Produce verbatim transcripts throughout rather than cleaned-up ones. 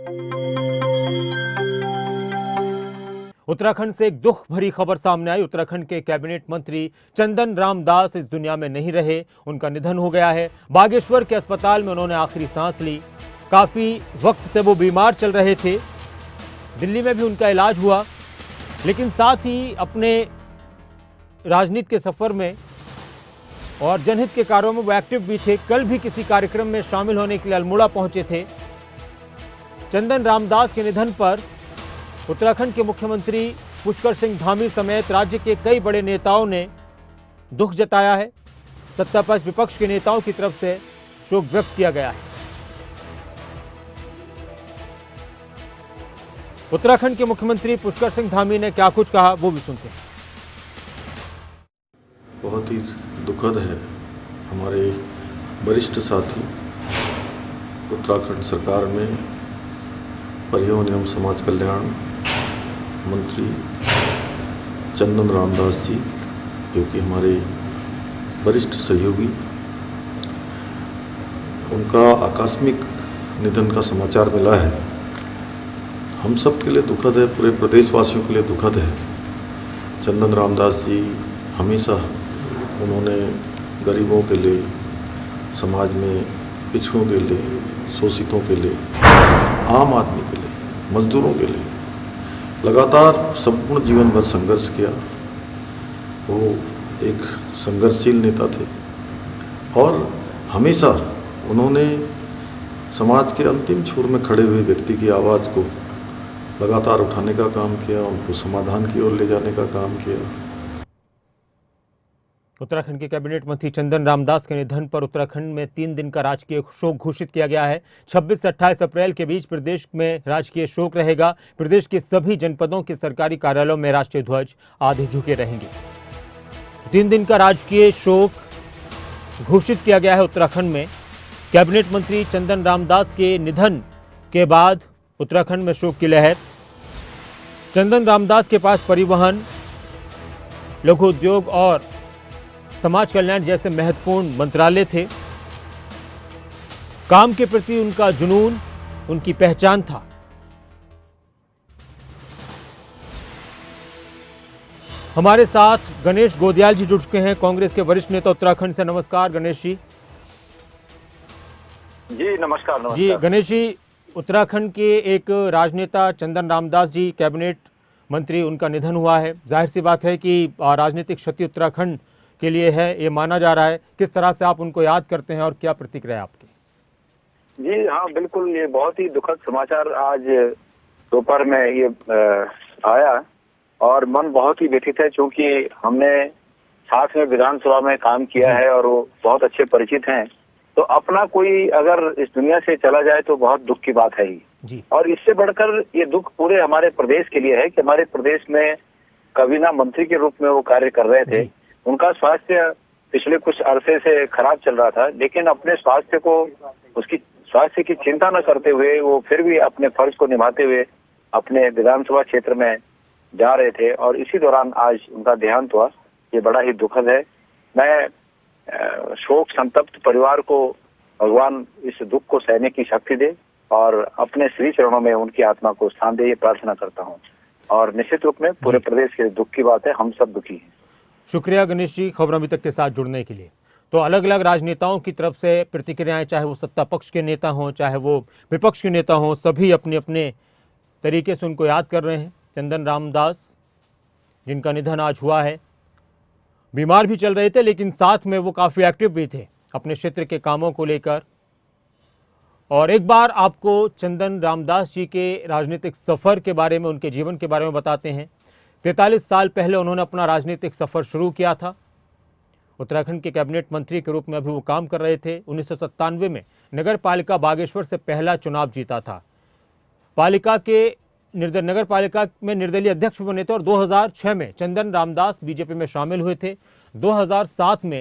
उत्तराखंड से एक दुख भरी खबर सामने आई। उत्तराखंड के कैबिनेट मंत्री चंदन रामदास इस दुनिया में नहीं रहे, उनका निधन हो गया है। बागेश्वर के अस्पताल में उन्होंने आखिरी सांस ली। काफी वक्त से वो बीमार चल रहे थे, दिल्ली में भी उनका इलाज हुआ, लेकिन साथ ही अपने राजनीति के सफर में और जनहित के कार्यों में वो एक्टिव भी थे। कल भी किसी कार्यक्रम में शामिल होने के लिए अल्मोड़ा पहुंचे थे। चंदन रामदास के निधन पर उत्तराखंड के मुख्यमंत्री पुष्कर सिंह धामी समेत राज्य के कई बड़े नेताओं ने दुख जताया है। सत्तापक्ष विपक्ष के नेताओं की तरफ से शोक व्यक्त किया गया है। उत्तराखंड के मुख्यमंत्री पुष्कर सिंह धामी ने क्या कुछ कहा, वो भी सुनते हैं। बहुत ही दुखद है। हमारे वरिष्ठ साथी उत्तराखंड सरकार में परिवहन एवं समाज कल्याण मंत्री चंदन रामदास जी, जो कि हमारे वरिष्ठ सहयोगी, उनका आकस्मिक निधन का समाचार मिला है। हम सब के लिए दुखद है, पूरे प्रदेशवासियों के लिए दुखद है। चंदन रामदास जी हमेशा उन्होंने गरीबों के लिए, समाज में पिछड़ों के लिए, शोषितों के लिए, आम आदमी के लिए, मजदूरों के लिए लगातार संपूर्ण जीवन भर संघर्ष किया। वो एक संघर्षशील नेता थे और हमेशा उन्होंने समाज के अंतिम छोर में खड़े हुए व्यक्ति की आवाज़ को लगातार उठाने का काम किया, उनको समाधान की ओर ले जाने का काम किया। उत्तराखंड के कैबिनेट मंत्री चंदन रामदास के निधन पर उत्तराखंड में तीन दिन का राजकीय शोक घोषित किया गया है। छब्बीस से अट्ठाईस अप्रैल के बीच प्रदेश में राजकीय शोक रहेगा। प्रदेश के सभी जनपदों के सरकारी कार्यालयों में राष्ट्रीय ध्वज आधे झुके रहेंगे। तीन दिन का राजकीय शोक घोषित किया गया है उत्तराखंड में। कैबिनेट मंत्री चंदन रामदास के निधन के बाद उत्तराखंड में शोक की लहर। चंदन रामदास के पास परिवहन, लघु उद्योग और समाज कल्याण जैसे महत्वपूर्ण मंत्रालय थे। काम के प्रति उनका जुनून उनकी पहचान था। हमारे साथ गणेश गोदियाल जी जुड़ चुके हैं, कांग्रेस के वरिष्ठ नेता उत्तराखंड से। नमस्कार गणेश जी। जी नमस्कार, नमस्कार। जी गणेश जी, उत्तराखंड के एक राजनेता चंदन रामदास जी, कैबिनेट मंत्री, उनका निधन हुआ है। जाहिर सी बात है कि राजनीतिक क्षति उत्तराखंड के लिए है, ये माना जा रहा है। किस तरह से आप उनको याद करते हैं और क्या प्रतिक्रिया आपकी? जी हाँ, बिल्कुल, ये बहुत ही दुखद समाचार आज दोपहर में ये आया और मन बहुत ही व्यथित है, क्योंकि हमने साथ में विधानसभा में काम किया है और वो बहुत अच्छे परिचित हैं। तो अपना कोई अगर इस दुनिया से चला जाए तो बहुत दुख की बात है ही जी। और इससे बढ़कर ये दुख पूरे हमारे प्रदेश के लिए है कि हमारे प्रदेश में कबीना मंत्री के रूप में वो कार्य कर रहे थे। उनका स्वास्थ्य पिछले कुछ अरसे से खराब चल रहा था, लेकिन अपने स्वास्थ्य को, उसकी स्वास्थ्य की चिंता न करते हुए वो फिर भी अपने फर्ज को निभाते हुए अपने विधानसभा क्षेत्र में जा रहे थे और इसी दौरान आज उनका देहांत हुआ। ये बड़ा ही दुखद है। मैं शोक संतप्त परिवार को भगवान इस दुख को सहने की शक्ति दे और अपने श्री चरणों में उनकी आत्मा को स्थान दे, ये प्रार्थना करता हूँ। और निश्चित रूप में पूरे प्रदेश के दुख की बात है, हम सब दुखी हैं। शुक्रिया गणेश जी, खबर अभी तक के साथ जुड़ने के लिए। तो अलग अलग राजनेताओं की तरफ से प्रतिक्रियाएं, चाहे वो सत्ता पक्ष के नेता हों, चाहे वो विपक्ष के नेता हों, सभी अपने अपने तरीके से उनको याद कर रहे हैं। चंदन रामदास जिनका निधन आज हुआ है, बीमार भी चल रहे थे, लेकिन साथ में वो काफ़ी एक्टिव भी थे अपने क्षेत्र के कामों को लेकर। और एक बार आपको चंदन रामदास जी के राजनीतिक सफ़र के बारे में, उनके जीवन के बारे में बताते हैं। तैंतालीस साल पहले उन्होंने अपना राजनीतिक सफ़र शुरू किया था। उत्तराखंड के कैबिनेट मंत्री के रूप में अभी वो काम कर रहे थे। उन्नीस सौ सत्तानवे में नगर पालिका बागेश्वर से पहला चुनाव जीता था। पालिका के निर्दल नगर पालिका में निर्दलीय अध्यक्ष बने थे और दो हज़ार छह में चंदन रामदास बीजेपी में शामिल हुए थे। दो हज़ार सात में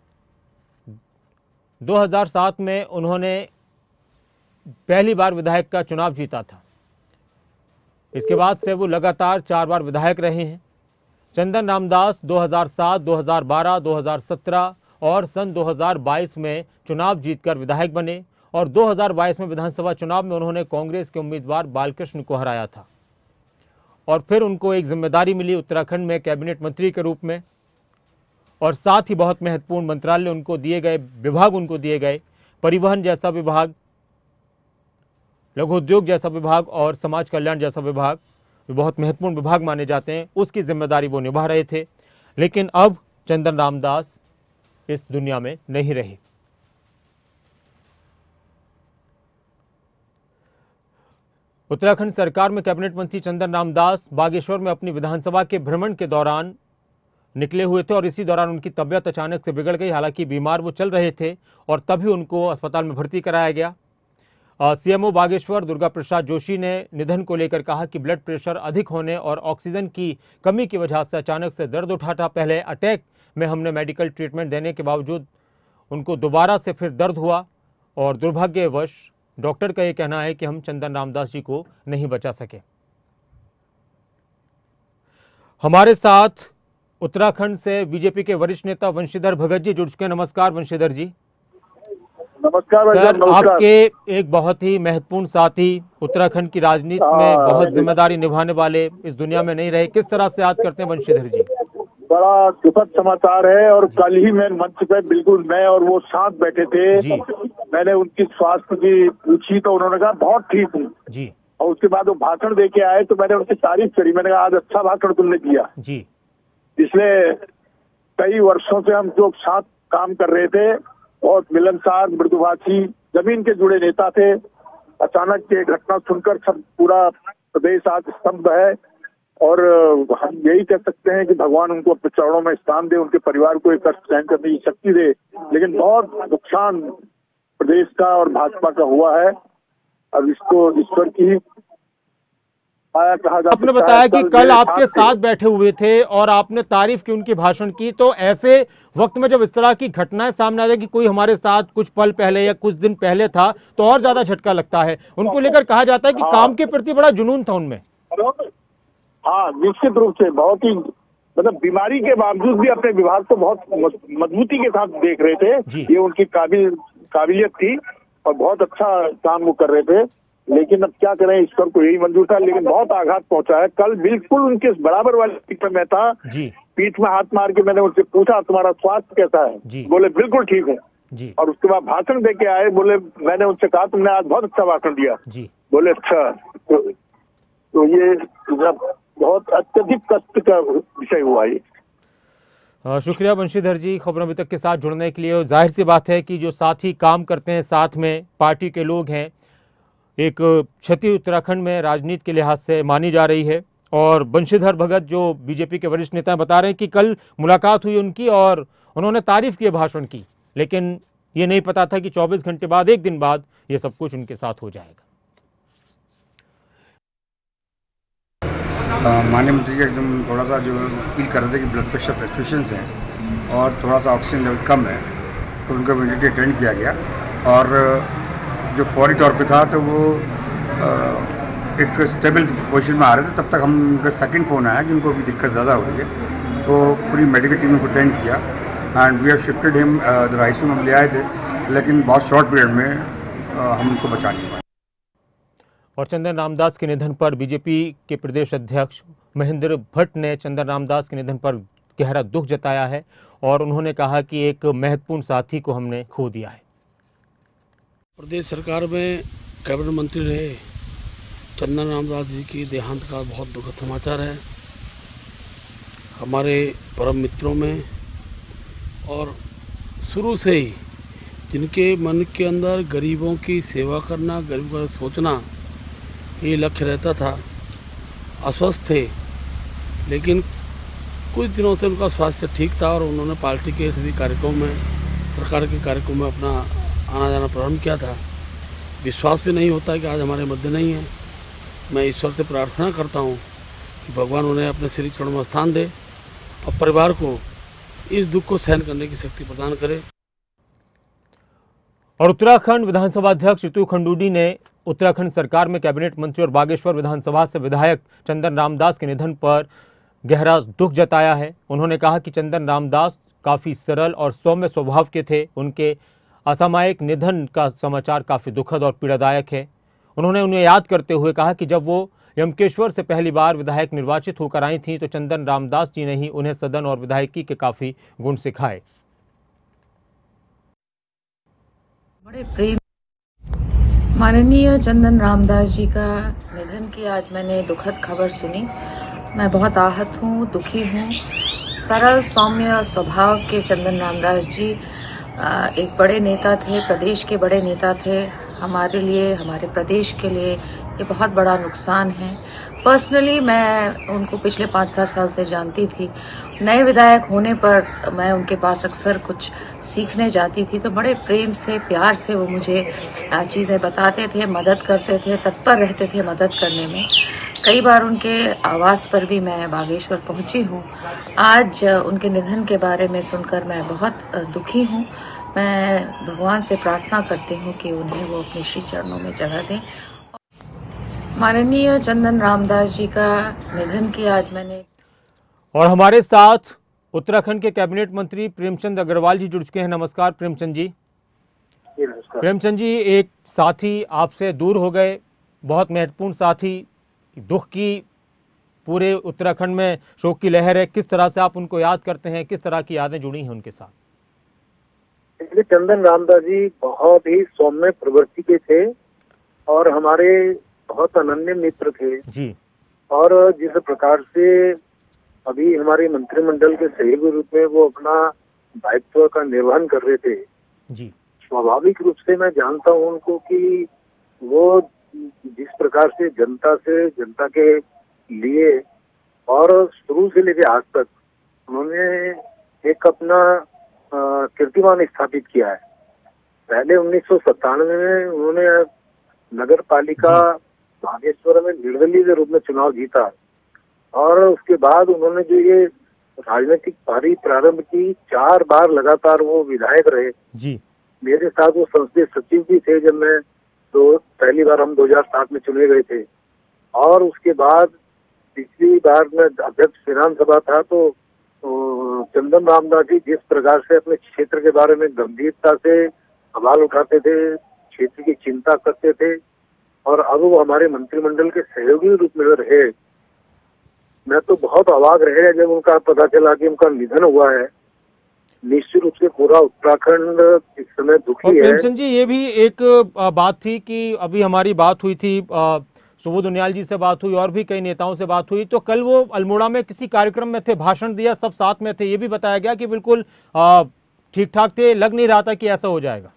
दो हज़ार सात में उन्होंने पहली बार विधायक का चुनाव जीता था। इसके बाद से वो लगातार चार बार विधायक रहे हैं। चंदन रामदास दो हज़ार सात, दो हज़ार बारह, दो हज़ार सत्रह और सन दो हज़ार बाईस में चुनाव जीतकर विधायक बने और दो हज़ार बाईस में विधानसभा चुनाव में उन्होंने कांग्रेस के उम्मीदवार बालकृष्ण को हराया था और फिर उनको एक जिम्मेदारी मिली उत्तराखंड में कैबिनेट मंत्री के रूप में, और साथ ही बहुत महत्वपूर्ण मंत्रालय उनको दिए गए, विभाग उनको दिए गए, परिवहन जैसा विभाग, लघु उद्योग जैसा विभाग और समाज कल्याण जैसा विभाग, जो बहुत महत्वपूर्ण विभाग माने जाते हैं, उसकी जिम्मेदारी वो निभा रहे थे। लेकिन अब चंदन रामदास इस दुनिया में नहीं रहे। उत्तराखंड सरकार में कैबिनेट मंत्री चंदन रामदास बागेश्वर में अपनी विधानसभा के भ्रमण के दौरान निकले हुए थे और इसी दौरान उनकी तबीयत अचानक से बिगड़ गई। हालांकि बीमार वो चल रहे थे और तभी उनको अस्पताल में भर्ती कराया गया। सीएमओ बागेश्वर दुर्गा प्रसाद जोशी ने निधन को लेकर कहा कि ब्लड प्रेशर अधिक होने और ऑक्सीजन की कमी की वजह से अचानक से दर्द उठा था। पहले अटैक में हमने मेडिकल ट्रीटमेंट देने के बावजूद उनको दोबारा से फिर दर्द हुआ और दुर्भाग्यवश डॉक्टर का ये कहना है कि हम चंदन रामदास जी को नहीं बचा सके। हमारे साथ उत्तराखंड से बीजेपी के वरिष्ठ नेता वंशीधर भगत जी जुड़ चुके हैं। नमस्कार वंशीधर जी। नमस्कार भाई सर, नमस्कार। आपके एक बहुत ही महत्वपूर्ण साथी उत्तराखंड की राजनीति में बहुत जिम्मेदारी निभाने वाले इस दुनिया में नहीं रहे, किस तरह से याद करते हैं वंशीधर जी? बड़ा दुखद समाचार है और कल ही मैं मंच पे बिल्कुल मैं और वो साथ बैठे थे जी। मैंने उनकी स्वास्थ्य की पूछी तो उन्होंने कहा बहुत ठीक हूँ जी और उसके बाद वो भाषण दे के आए तो मैंने उनकी तारीफ करी। मैंने कहा आज अच्छा भाषण तुमने दिया। जी पिछले कई वर्षों से हम लोग साथ काम कर रहे थे और मिलनसार मृदुभाषी जमीन के जुड़े नेता थे। अचानक ये घटना सुनकर सब पूरा प्रदेश आज स्तब्ध है और हम यही कह सकते हैं कि भगवान उनको अपने चरणों में स्थान दे, उनके परिवार को एक कष्ट सहन करने की शक्ति दे। लेकिन बहुत नुकसान प्रदेश का और भाजपा का हुआ है। अब इसको ईश्वर की आया कहा जा। आपने बताया कि कल आपके साथ बैठे हुए थे और आपने तारीफ की, उनकी भाषण की, तो ऐसे वक्त में जब इस तरह की घटनाएं सामने आ जाए कि कोई हमारे साथ कुछ पल पहले या कुछ दिन पहले था तो और ज्यादा झटका लगता है। उनको लेकर कहा जाता है कि हाँ। काम के प्रति बड़ा जुनून था उनमें। हाँ निश्चित रूप से बहुत ही मतलब बीमारी के बावजूद भी अपने विभाग को बहुत मजबूती के साथ देख रहे थे। ये उनकी काबिल काबिलियत थी और बहुत अच्छा काम वो कर रहे थे। लेकिन अब क्या करें, ईश्वर को यही मंजूर था। लेकिन बहुत आघात पहुंचा है। कल बिल्कुल उनके बराबर वाली सीट पे मैं था जी। पीठ में हाथ मार के मैंने उनसे पूछा तुम्हारा स्वास्थ्य कैसा है? जी। बोले बिल्कुल ठीक हूँ जी। और उसके बाद भाषण दे के आए। बोले मैंने उनसे कहा तुमने आज बहुत अच्छा भाषण दिया जी। बोले अच्छा। तो, तो ये बहुत अत्यधिक कष्ट का विषय हुआ ये। शुक्रिया वंशीधर जी खबरों अभी तक के साथ जुड़ने के लिए। जाहिर सी बात है कि जो साथी काम करते हैं साथ में पार्टी के लोग हैं, एक क्षति उत्तराखंड में राजनीति के लिहाज से मानी जा रही है। और वंशीधर भगत जो बीजेपी के वरिष्ठ नेता बता रहे हैं कि कल मुलाकात हुई उनकी और उन्होंने तारीफ की, भाषण की, लेकिन ये नहीं पता था कि चौबीस घंटे बाद, एक दिन बाद ये सब कुछ उनके साथ हो जाएगा। माननीय मंत्री जी एकदम थोड़ा सा जो फील कर रहे थे कि ब्लड प्रेशर फ्लक्चुएशंस हैं और थोड़ा सा ऑक्सीजन लेवल कम है, तो उनको इमीडिएटली अटेंड किया गया। और जो फौरी तौर पे था तो वो एक स्टेबल पोजीशन में आ रहे थे। तब तक हम उनका सेकंड फ़ोन आया कि उनको अभी दिक्कत ज़्यादा हो रही है, तो पूरी मेडिकल टीम को अटेंड किया and we have shifted him the ICU में ले आए थे, लेकिन बहुत शॉर्ट पीरियड में uh, हम उनको बचा नहीं पाए। और चंदन रामदास के निधन पर बीजेपी के प्रदेश अध्यक्ष महेंद्र भट्ट ने चंदन रामदास के निधन पर गहरा दुख जताया है और उन्होंने कहा कि एक महत्वपूर्ण साथी को हमने खो दिया है। प्रदेश सरकार में कैबिनेट मंत्री रहे चंदन रामदास जी की देहांत का बहुत दुखद समाचार है। हमारे परम मित्रों में और शुरू से ही जिनके मन के अंदर गरीबों की सेवा करना, गरीबों का सोचना ये लक्ष्य रहता था, अस्वस्थ थे, लेकिन कुछ दिनों से उनका स्वास्थ्य ठीक था और उन्होंने पार्टी के सभी कार्यक्रमों में, सरकार के कार्यक्रमों में अपना आना जाना प्रारंभ किया था। विश्वास भी नहीं होता है कि आज हमारे मध्य नहीं है। मैं ईश्वर से प्रार्थना करता हूँ कि भगवान उन्हें अपने श्री चरणों में स्थान दे और परिवार को इस दुख को सहन करने की शक्ति प्रदान करे। और उत्तराखंड विधानसभा अध्यक्ष ऋतु खंडूडी ने उत्तराखंड सरकार में कैबिनेट मंत्री और बागेश्वर विधानसभा से विधायक चंदन रामदास के निधन पर गहरा दुख जताया है। उन्होंने कहा कि चंदन रामदास काफ़ी सरल और सौम्य स्वभाव के थे। उनके असामयिक निधन का समाचार काफ़ी दुखद और पीड़ादायक है। उन्होंने उन्हें याद करते हुए कहा कि जब वो यमकेश्वर से पहली बार विधायक निर्वाचित होकर आई थीं तो चंदन रामदास जी ने ही उन्हें सदन और विधायकी के काफ़ी गुण सिखाए। बड़े प्रेम माननीय चंदन रामदास जी का निधन की आज मैंने दुखद खबर सुनी। मैं बहुत आहत हूँ, दुखी हूँ। सरल सौम्य स्वभाव के चंदन रामदास जी एक बड़े नेता थे, प्रदेश के बड़े नेता थे। हमारे लिए, हमारे प्रदेश के लिए ये बहुत बड़ा नुकसान है। पर्सनली मैं उनको पिछले पाँच सात साल से जानती थी। नए विधायक होने पर मैं उनके पास अक्सर कुछ सीखने जाती थी, तो बड़े प्रेम से, प्यार से वो मुझे चीज़ें बताते थे, मदद करते थे, तत्पर रहते थे मदद करने में। कई बार उनके आवास पर भी मैं बागेश्वर पहुंची हूं। आज उनके निधन के बारे में सुनकर मैं बहुत दुखी हूं। मैं भगवान से प्रार्थना करती हूं कि उन्हें वो अपने श्री चरणों में जगह दें। माननीय चंदन रामदास जी का निधन की आज मैंने और हमारे साथ उत्तराखंड के कैबिनेट मंत्री प्रेमचंद अग्रवाल जी जुड़ चुके हैं। नमस्कार प्रेमचंद जी। प्रेमचंद जी, एक साथी आपसे दूर हो गए, बहुत महत्वपूर्ण साथी, दुख की पूरे उत्तराखंड में शोक की लहर है। किस तरह से आप उनको याद करते हैं, किस तरह की यादें जुड़ी हैं उनके साथ? चंदन रामदास जी बहुत ही सौम्य प्रवृत्ति के थे और हमारे बहुत अनन्य मित्र थे जी। और जिस प्रकार से अभी हमारे मंत्रिमंडल के सहयोगी रूप में वो अपना दायित्व का निर्वहन कर रहे थे जी, स्वाभाविक रूप से मैं जानता हूं उनको कि वो जिस प्रकार से जनता से, जनता के लिए और शुरू से लेकर आज तक उन्होंने एक अपना कीर्तिमान स्थापित किया है। पहले उन्नीस सौ सत्तानवे में उन्होंने नगर पालिका बागेश्वर में निर्दलीय के रूप में चुनाव जीता और उसके बाद उन्होंने जो ये राजनीतिक पारी प्रारंभ की, चार बार लगातार वो विधायक रहे जी। मेरे साथ वो संसदीय सचिव भी थे जब मैं तो पहली बार हम दो हज़ार सात में चुने गए थे और उसके बाद पिछली बार में अध्यक्ष विधानसभा था तो, तो चंदन रामदास जी जिस प्रकार से अपने क्षेत्र के बारे में गंभीरता से सवाल उठाते थे, क्षेत्र की चिंता करते थे और अब वो हमारे मंत्रिमंडल के सहयोगी रूप में रहे। मैं तो बहुत अवाक रह गया जब उनका पता चला कि उनका निधन हुआ है। निश्चित रूप से पूरा उत्तराखंड इस समय दुखी है। प्रेमचंद जी, ये भी एक बात थी कि अभी हमारी बात हुई थी, सुबोध उनियाल जी से बात हुई और भी कई नेताओं से बात हुई, तो कल वो अल्मोड़ा में किसी कार्यक्रम में थे, भाषण दिया, सब साथ में थे, ये भी बताया गया कि बिल्कुल ठीक ठाक थे, लग नहीं रहा था कि ऐसा हो जाएगा।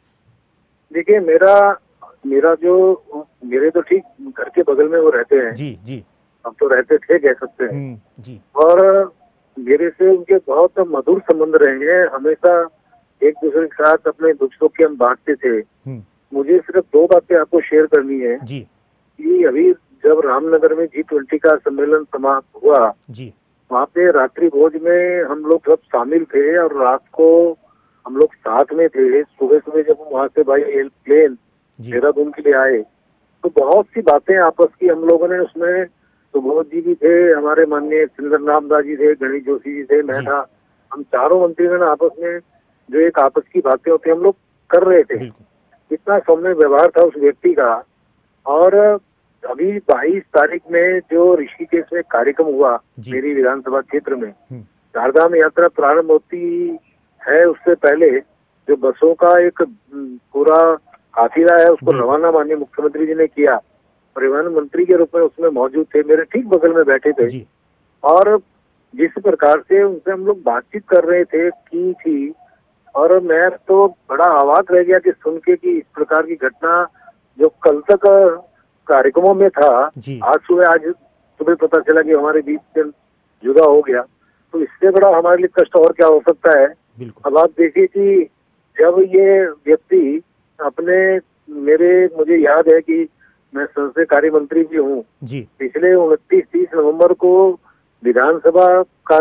देखिए, मेरा मेरा जो मेरे तो ठीक घर के बगल में वो रहते हैं जी जी, अब तो रहते थे कह सकते हैं जी, और मेरे से उनके बहुत मधुर संबंध रहे हैं। हमेशा एक दूसरे के साथ अपने दुख सुख के हम बांटते थे। मुझे सिर्फ दो बातें आपको शेयर करनी है जी कि अभी जब रामनगर में जी ट्वेंटी का सम्मेलन समाप्त हुआ जी, वहाँ पे रात्रि भोज में हम लोग सब शामिल थे और रात को हम लोग साथ में थे। सुबह सुबह जब वहाँ से भाई एयरप्लेन देहरादून के लिए आए तो बहुत सी बातें आपस की हम लोगों ने उसमें, सुबोध जी भी थे, हमारे माननीय चंदन रामदास जी थे, गणेश जोशी जी थे, मैं था, हम चारों मंत्रीगण आपस में जो एक आपस की बातें होती हम लोग कर रहे थे। इतना सौम्य व्यवहार था उस व्यक्ति का। और अभी बाईस तारीख में जो ऋषिकेश में कार्यक्रम हुआ मेरी विधानसभा क्षेत्र में, चारधाम यात्रा प्रारंभ होती है उससे पहले जो बसों का एक पूरा काफिला है उसको रवाना माननीय मुख्यमंत्री जी ने किया। परिवहन मंत्री के रूप में उसमें मौजूद थे, मेरे ठीक बगल में बैठे थे और जिस प्रकार से उनसे हम लोग बातचीत कर रहे थे की थी और मैं तो बड़ा अवाक रह गया कि सुन के कि इस प्रकार की घटना जो कल तक कार्यक्रमों में था, आज सुबह आज सुबह पता चला कि हमारे बीच से जुदा हो गया। तो इससे बड़ा हमारे लिए कष्ट और क्या हो सकता है। अब आप देखिए कि जब ये व्यक्ति अपने मेरे मुझे याद है कि मैं संसदीय कार्य मंत्री भी हूँ, पिछले उनतीस तीस नवंबर को विधानसभा का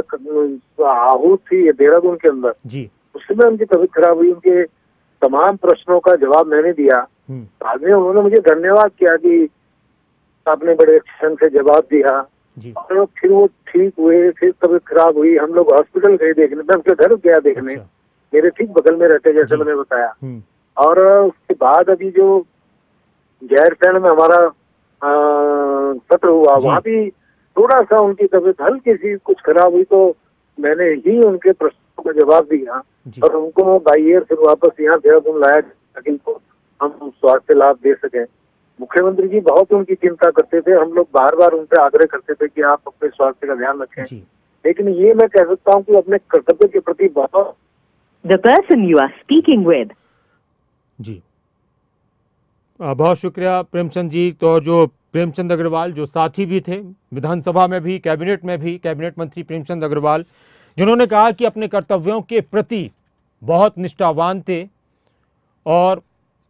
आहूत थी देहरादून के अंदर जी, उसमें उनकी तबीयत खराब हुई, उनके तमाम प्रश्नों का जवाब मैंने दिया। बाद में उन्होंने मुझे धन्यवाद किया कि आपने बड़े अच्छे ढंग से जवाब दिया जी। और फिर वो ठीक हुए, फिर तबीयत खराब हुई, हम लोग हॉस्पिटल गए देखने, मैं उनके घर गया देखने। अच्छा। मेरे ठीक बगल में रहते, जैसे जी। मैंने बताया। हम्म, और उसके बाद अभी जो गैरसैंण में हमारा अ, सत्र हुआ, जी। वहाँ भी थोड़ा सा उनकी तबीयत हल्की सी कुछ खराब हुई, तो मैंने ही उनके प्रश्नों का जवाब दिया जी। और उनको बाई एयर फिर वापस यहाँ देहरादून लाया ताकि उनको हम स्वास्थ्य लाभ दे सकें। मुख्यमंत्री जी बहुत उनकी चिंता करते थे, हम लोग बार बार उनसे आग्रह करते थे कि आप अपने स्वास्थ्य का ध्यान रखें, जी। लेकिन ये मैं कह सकता हूँ कि अपने कर्तव्य के प्रति बहुत। The person you are speaking with जी आ, बहुत शुक्रिया प्रेमचंद जी। तो जो प्रेमचंद अग्रवाल जो साथी भी थे विधानसभा में भी, कैबिनेट में भी, कैबिनेट मंत्री प्रेमचंद अग्रवाल, जिन्होंने कहा कि अपने कर्तव्यों के प्रति बहुत निष्ठावान थे। और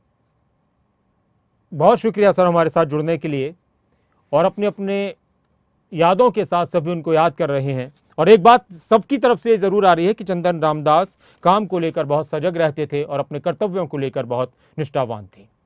बहुत शुक्रिया सर हमारे साथ जुड़ने के लिए, और अपने अपने यादों के साथ सभी उनको याद कर रहे हैं। और एक बात सबकी तरफ से ज़रूर आ रही है कि चंदन रामदास काम को लेकर बहुत सजग रहते थे और अपने कर्तव्यों को लेकर बहुत निष्ठावान थे।